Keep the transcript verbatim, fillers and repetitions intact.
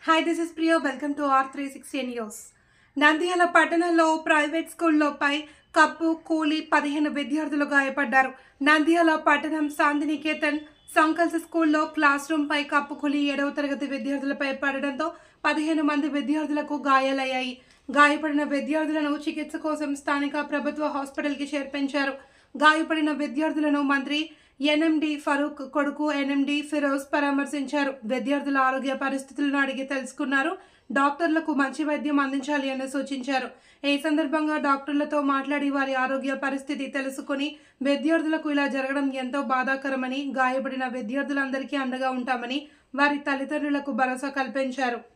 Hi this is Priya welcome to R three sixty news. Nandyal పట్టణంలో private స్కూల్లోపై cup కూలి పదిహేను విద్యార్థులు గాయపడ్డారు. నంద్యాల పట్టణం శాంతినికేతన్ సంకల్స్ స్కూల్లో క్లాస్ రూమ్ పై కప్పు కూలి ఏడవ తరగతి విద్యార్థులపై పడడంతో పదిహేను మంది విద్యార్థులకు గాయాలయ్యాయి. గాయపడిన విద్యార్థులను చికిత్స కోసం స్థానిక ప్రభుత్వ హాస్పిటల్కి చేర్పించారు. గాయపడిన విద్యార్థులను మంత్రి ఎన్ఎండి ఫరూక్ కొడుకు ఎన్ఎండి ఫిరోజ్ పరామర్శించారు. విద్యార్థుల ఆరోగ్య పరిస్థితులను అడిగి తెలుసుకున్నారు. డాక్టర్లకు మంచి వైద్యం అందించాలి అని సూచించారు. ఈ సందర్భంగా డాక్టర్లతో మాట్లాడి వారి ఆరోగ్య పరిస్థితి తెలుసుకుని విద్యార్థులకు ఇలా జరగడం ఎంతో బాధాకరమని, గాయపడిన విద్యార్థులందరికీ అండగా ఉంటామని వారి తల్లిదండ్రులకు భరోసా కల్పించారు.